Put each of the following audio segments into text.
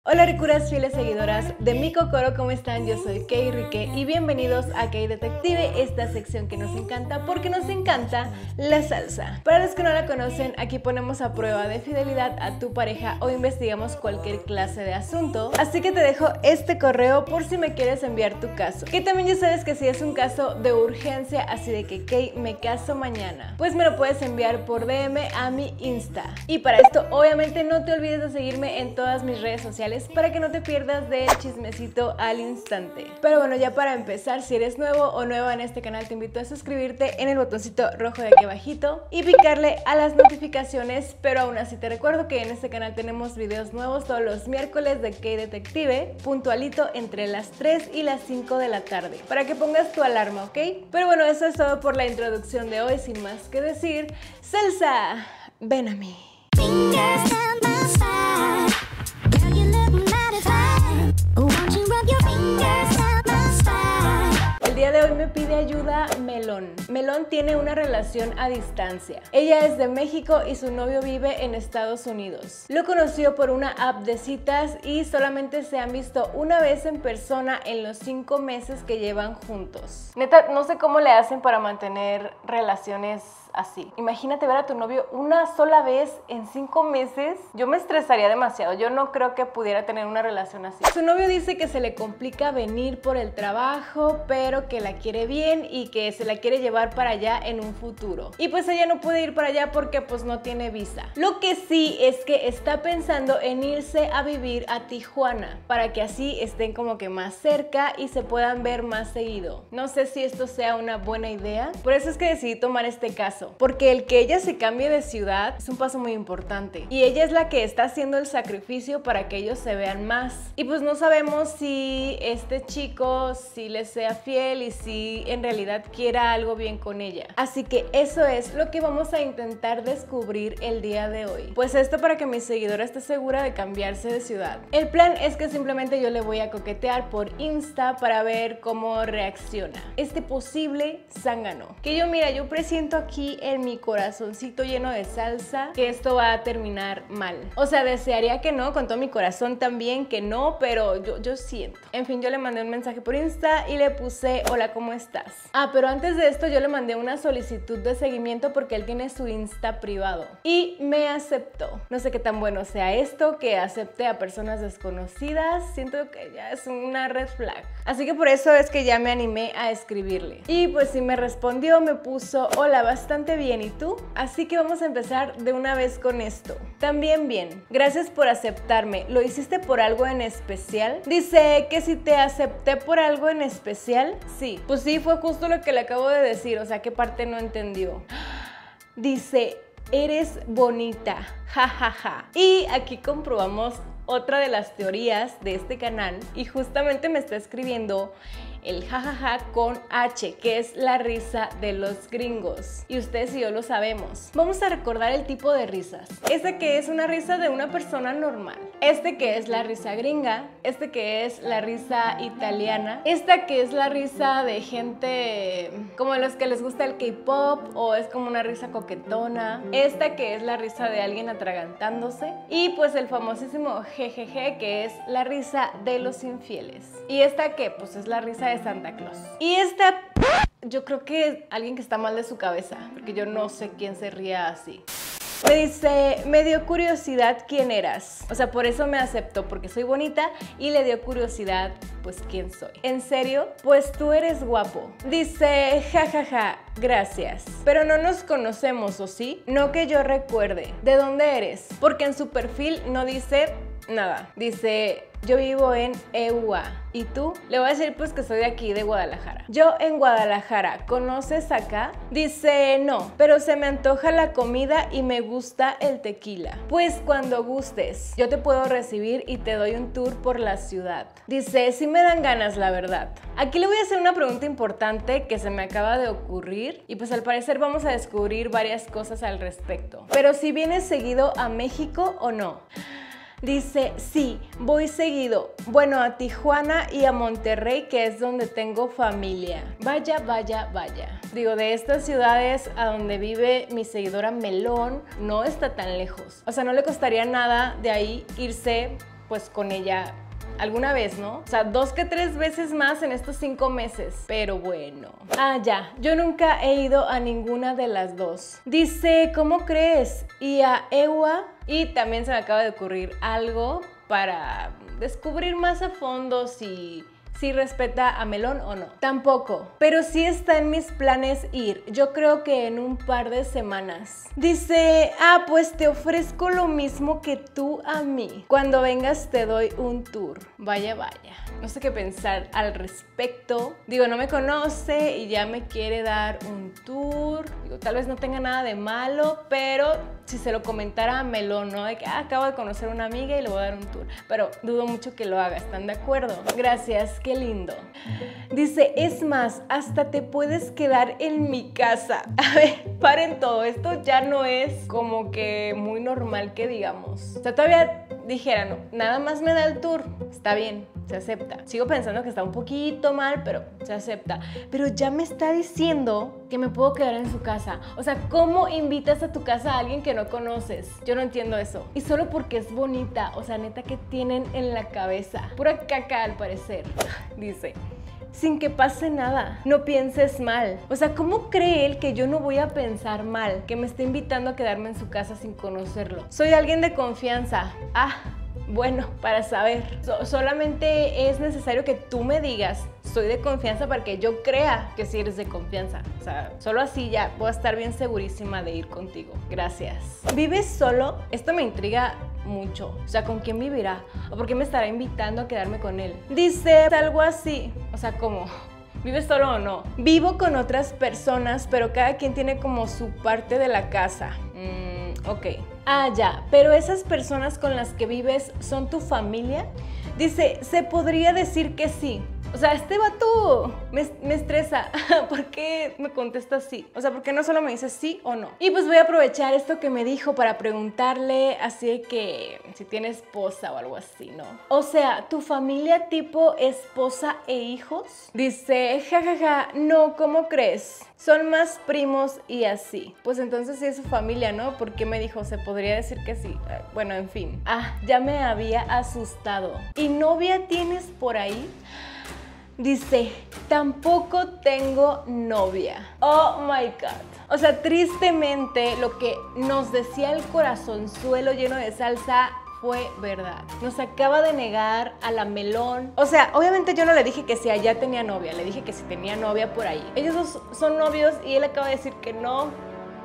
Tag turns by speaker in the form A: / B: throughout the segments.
A: Hola ricuras, fieles seguidoras de mi Kokoro, ¿cómo están? Yo soy Kei Rike y bienvenidos a Kei Detective, esta sección que nos encanta porque nos encanta la salsa. Para los que no la conocen, aquí ponemos a prueba de fidelidad a tu pareja o investigamos cualquier clase de asunto. Así que te dejo este correo por si me quieres enviar tu caso. Que también ya sabes que si es un caso de urgencia, así de que Kei, me caso mañana, pues me lo puedes enviar por DM a mi Insta. Y para esto, obviamente no te olvides de seguirme en todas mis redes sociales para que no te pierdas del chismecito al instante. Pero bueno, ya para empezar, si eres nuevo o nueva en este canal, te invito a suscribirte en el botoncito rojo de aquí abajito y picarle a las notificaciones. Pero aún así te recuerdo que en este canal tenemos videos nuevos todos los miércoles de Kei Detective, puntualito entre las 3 y las 5 de la tarde, para que pongas tu alarma, ¿ok? Pero bueno, eso es todo por la introducción de hoy. Sin más que decir, salsa, ven a mí. El día de hoy me pide ayuda Melón. Melón tiene una relación a distancia. Ella es de México y su novio vive en Estados Unidos. Lo conoció por una app de citas y solamente se han visto una vez en persona en los 5 meses que llevan juntos. Neta, no sé cómo le hacen para mantener relaciones así. Imagínate ver a tu novio una sola vez en 5 meses. Yo me estresaría demasiado. Yo no creo que pudiera tener una relación así. Su novio dice que se le complica venir por el trabajo, pero que la quiere bien y que se la quiere llevar para allá en un futuro. Y pues ella no puede ir para allá porque pues no tiene visa. Lo que sí es que está pensando en irse a vivir a Tijuana para que así estén como que más cerca y se puedan ver más seguido. No sé si esto sea una buena idea. Por eso es que decidí tomar este caso. Porque el que ella se cambie de ciudad es un paso muy importante. Y ella es la que está haciendo el sacrificio para que ellos se vean más. Y pues no sabemos si este chico sí les sea fiel y si en realidad quiera algo bien con ella. Así que eso es lo que vamos a intentar descubrir el día de hoy. Pues esto para que mi seguidora esté segura de cambiarse de ciudad. El plan es que simplemente yo le voy a coquetear por Insta para ver cómo reacciona este posible zángano. Que yo, mira, yo presiento aquí en mi corazoncito lleno de salsa que esto va a terminar mal. O sea, desearía que no, con todo mi corazón también que no, pero yo siento. En fin, yo le mandé un mensaje por Insta y le puse hola, ¿cómo estás? Ah, pero antes de esto yo le mandé una solicitud de seguimiento porque él tiene su Insta privado y me aceptó. No sé qué tan bueno sea esto, que acepte a personas desconocidas. Siento que ya es una red flag. Así que por eso es que ya me animé a escribirle. Y pues sí me respondió, me puso hola, bastante bien, ¿y tú? Así que vamos a empezar de una vez con esto. También bien, gracias por aceptarme. ¿Lo hiciste por algo en especial? Dice que si te acepté por algo en especial, sí. Pues sí, fue justo lo que le acabo de decir, o sea, ¿qué parte no entendió? Dice, eres bonita, jajaja. Ja, ja. Y aquí comprobamos otra de las teorías de este canal y justamente me está escribiendo el jajaja con H, que es la risa de los gringos. Y ustedes y yo lo sabemos. Vamos a recordar el tipo de risas. Este que es una risa de una persona normal. Este que es la risa gringa. Este que es la risa italiana. Esta que es la risa de gente como los que les gusta el K-pop o es como una risa coquetona. Esta que es la risa de alguien atragantándose. Y pues el famosísimo jejeje, que es la risa de los infieles. Y esta que pues es la risa de Santa Claus. Y esta, yo creo que alguien que está mal de su cabeza, porque yo no sé quién se ría así. Me dice, me dio curiosidad quién eras. O sea, por eso me aceptó, porque soy bonita y le dio curiosidad, pues, quién soy. ¿En serio? Pues tú eres guapo. Dice, jajaja, gracias. Pero no nos conocemos, ¿o sí? No que yo recuerde. ¿De dónde eres? Porque en su perfil no dice nada. Dice, yo vivo en EUA. ¿Y tú? Le voy a decir pues que soy de aquí, de Guadalajara. Yo en Guadalajara. ¿Conoces acá? Dice, no, pero se me antoja la comida y me gusta el tequila. Pues cuando gustes, yo te puedo recibir y te doy un tour por la ciudad. Dice, sí me dan ganas, la verdad. Aquí le voy a hacer una pregunta importante que se me acaba de ocurrir y pues al parecer vamos a descubrir varias cosas al respecto. Pero si vienes seguido a México o no. Dice, sí, voy seguido. Bueno, a Tijuana y a Monterrey, que es donde tengo familia. Vaya, vaya, vaya. Digo, de estas ciudades a donde vive mi seguidora Melón, no está tan lejos. O sea, no le costaría nada de ahí irse pues con ella alguna vez, ¿no? O sea, 2 que 3 veces más en estos 5 meses. Pero bueno. Ah, ya. Yo nunca he ido a ninguna de las dos. Dice, ¿cómo crees? Y a Ewa. Y también se me acaba de ocurrir algo para descubrir más a fondo si respeta a Melón o no. Tampoco, pero sí está en mis planes ir. Yo creo que en un par de semanas. Dice, pues te ofrezco lo mismo que tú a mí. Cuando vengas te doy un tour. Vaya, vaya. No sé qué pensar al respecto. Digo, no me conoce y ya me quiere dar un tour. Digo, tal vez no tenga nada de malo, pero si se lo comentara a Melón, ¿no? De que acabo de conocer a una amiga y le voy a dar un tour. Pero dudo mucho que lo haga, ¿están de acuerdo? Gracias, qué lindo. Dice, es más, hasta te puedes quedar en mi casa. A ver, paren todo, esto ya no es como que muy normal que digamos. O sea, todavía dijera, no, nada más me da el tour, está bien, se acepta. Sigo pensando que está un poquito mal, pero se acepta. Pero ya me está diciendo que me puedo quedar en su casa. O sea, ¿cómo invitas a tu casa a alguien que no conoces? Yo no entiendo eso. Y solo porque es bonita, o sea, neta, ¿qué tienen en la cabeza? Pura caca al parecer. Dice, sin que pase nada, no pienses mal. O sea, ¿cómo cree él que yo no voy a pensar mal? Que me está invitando a quedarme en su casa sin conocerlo. Soy alguien de confianza. Bueno, para saber. Solamente es necesario que tú me digas, soy de confianza, para que yo crea que sí eres de confianza. O sea, solo así ya voy a estar bien segurísima de ir contigo. Gracias. ¿Vives solo? Esto me intriga mucho. O sea, ¿con quién vivirá? ¿O por qué me estará invitando a quedarme con él? Dice algo así. O sea, ¿cómo? ¿Vives solo o no? Vivo con otras personas, pero cada quien tiene como su parte de la casa. Ok. Ya, pero esas personas con las que vives son tu familia. Dice, se podría decir que sí. O sea, este vato me estresa. ¿Por qué me contesta así? O sea, ¿por qué no solo me dice sí o no? Y pues voy a aprovechar esto que me dijo para preguntarle así de que si tiene esposa o algo así, ¿no? O sea, ¿tu familia tipo esposa e hijos? Dice, jajaja, no, ¿cómo crees? Son más primos y así. Pues entonces sí es su familia, ¿no? ¿Por qué me dijo? Se podría decir que sí. Bueno, en fin. Ya me había asustado. ¿Y novia tienes por ahí? Dice, tampoco tengo novia. Oh my God. O sea, tristemente lo que nos decía el corazonzuelo lleno de salsa fue verdad. Nos acaba de negar a la Melón. O sea, obviamente yo no le dije que si allá tenía novia, le dije que si tenía novia por ahí. Ellos dos son novios y él acaba de decir que no.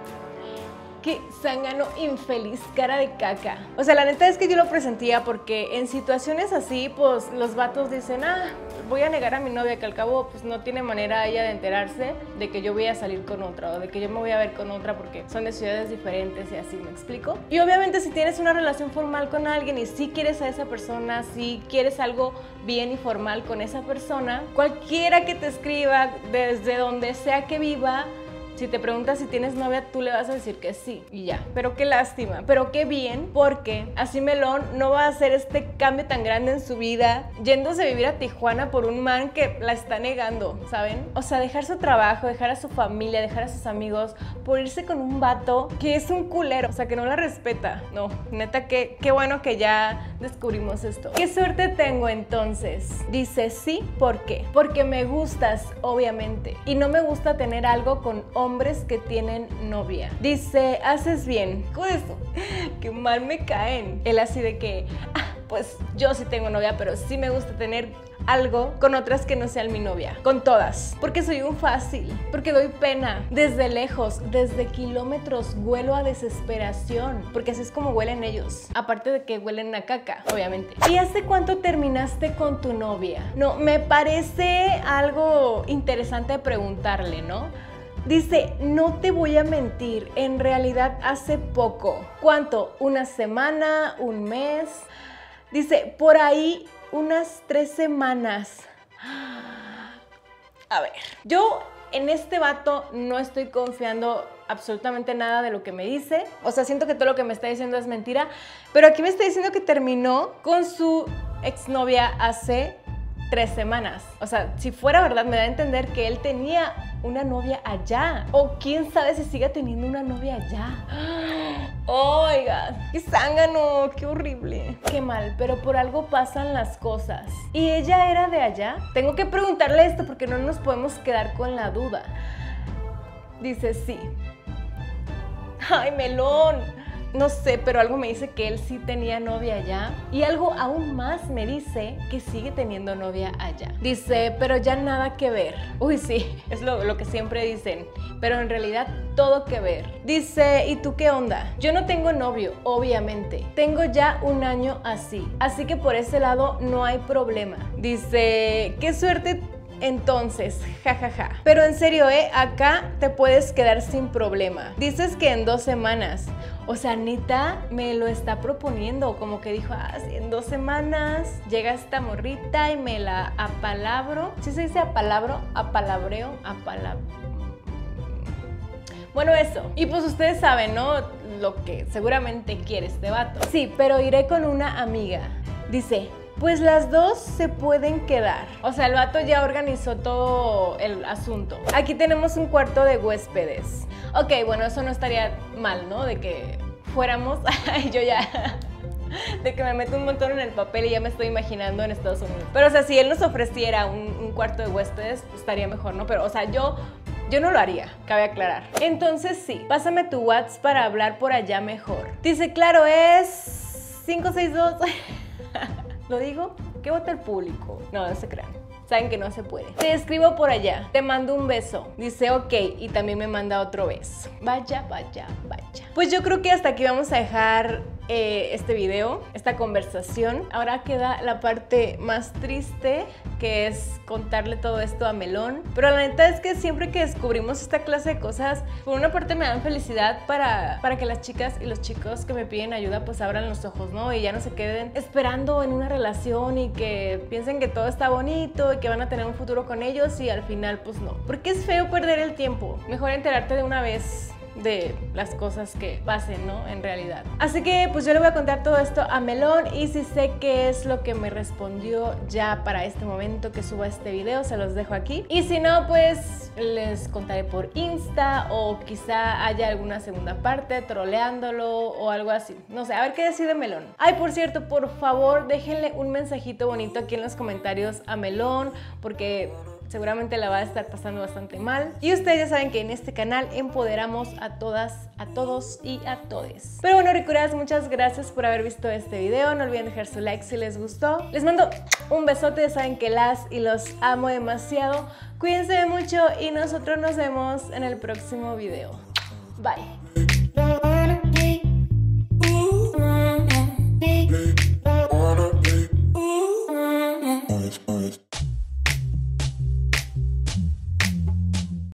A: Qué zángano infeliz, cara de caca. O sea, la neta es que yo lo presentía porque en situaciones así, pues los vatos dicen, voy a negar a mi novia, que al cabo pues no tiene manera ella de enterarse de que yo voy a salir con otra o de que yo me voy a ver con otra porque son de ciudades diferentes y así, ¿me explico? Y obviamente si tienes una relación formal con alguien y si quieres a esa persona, si quieres algo bien y formal con esa persona, cualquiera que te escriba, desde donde sea que viva, si te preguntas si tienes novia, tú le vas a decir que sí y ya. Pero qué lástima, pero qué bien, porque así Melón no va a hacer este cambio tan grande en su vida, yéndose a vivir a Tijuana por un man que la está negando, ¿saben? O sea, dejar su trabajo, dejar a su familia, dejar a sus amigos, por irse con un vato que es un culero, o sea, que no la respeta. No, neta, qué bueno que ya descubrimos esto. ¿Qué suerte tengo entonces? Dice, sí, ¿por qué? Porque me gustas, obviamente, y no me gusta tener algo con hombres que tienen novia. Dice, haces bien. Joder, qué mal me caen. Él así de que, pues yo sí tengo novia, pero sí me gusta tener algo con otras que no sean mi novia. Con todas. Porque soy un fácil. Porque doy pena. Desde lejos, desde kilómetros, huelo a desesperación. Porque así es como huelen ellos. Aparte de que huelen a caca, obviamente. ¿Y hace cuánto terminaste con tu novia? No, me parece algo interesante de preguntarle, ¿no? Dice, no te voy a mentir, en realidad hace poco. ¿Cuánto? ¿Una semana? ¿Un mes? Dice, por ahí unas 3 semanas. A ver, yo en este vato no estoy confiando absolutamente nada de lo que me dice. O sea, siento que todo lo que me está diciendo es mentira. Pero aquí me está diciendo que terminó con su exnovia hace 3 semanas. O sea, si fuera verdad, me da a entender que él tenía una novia allá. O quién sabe si siga teniendo una novia allá. Oh my God, qué zángano, qué horrible. Qué mal, pero por algo pasan las cosas. ¿Y ella era de allá? Tengo que preguntarle esto porque no nos podemos quedar con la duda. Dice sí. Ay, Melón. No sé, pero algo me dice que él sí tenía novia allá. Y algo aún más me dice que sigue teniendo novia allá. Dice, pero ya nada que ver. Uy, sí, es lo que siempre dicen. Pero en realidad todo que ver. Dice, ¿y tú qué onda? Yo no tengo novio, obviamente. Tengo ya un año así. Así que por ese lado no hay problema. Dice, qué suerte. Entonces, jajaja. Pero en serio, acá te puedes quedar sin problema. Dices que en 2 semanas. O sea, Anita me lo está proponiendo. Como que dijo, sí, en 2 semanas llega esta morrita y me la apalabro. ¿Sí se dice apalabro? Apalabreo, Bueno, eso. Y pues ustedes saben, ¿no? Lo que seguramente quiere este vato. Sí, pero iré con una amiga. Dice, pues las dos se pueden quedar. O sea, el vato ya organizó todo el asunto. Aquí tenemos un cuarto de huéspedes. Ok, bueno, eso no estaría mal, ¿no? De que fuéramos, yo ya... de que me meto un montón en el papel y ya me estoy imaginando en Estados Unidos. Pero, o sea, si él nos ofreciera un cuarto de huéspedes, pues estaría mejor, ¿no? Pero, o sea, yo no lo haría, cabe aclarar. Entonces sí, pásame tu WhatsApp para hablar por allá mejor. Dice, claro, es 562... ¿Lo digo? ¿Qué vota el público? No se crean. Saben que no se puede. Te escribo por allá. Te mando un beso. Dice ok y también me manda otro beso. Vaya. Pues yo creo que hasta aquí vamos a dejar este video, esta conversación. Ahora queda la parte más triste, que es contarle todo esto a Melón. Pero la neta es que siempre que descubrimos esta clase de cosas, por una parte me dan felicidad para que las chicas y los chicos que me piden ayuda pues abran los ojos, ¿no? Y ya no se queden esperando en una relación y que piensen que todo está bonito y que van a tener un futuro con ellos y al final pues no. Porque es feo perder el tiempo. Mejor enterarte de una vez de las cosas que pasen, ¿no? En realidad. Así que pues yo le voy a contar todo esto a Melón y si sé qué es lo que me respondió ya para este momento que suba este video, se los dejo aquí. Y si no, pues les contaré por Insta o quizá haya alguna segunda parte troleándolo o algo así. No sé, a ver qué decide Melón. Ay, por cierto, por favor, déjenle un mensajito bonito aquí en los comentarios a Melón porque seguramente la va a estar pasando bastante mal. Y ustedes ya saben que en este canal empoderamos a todas, a todos y a todes. Pero bueno, ricuras, muchas gracias por haber visto este video. No olviden dejar su like si les gustó. Les mando un besote, ya saben que las y los amo demasiado. Cuídense mucho y nosotros nos vemos en el próximo video. Bye.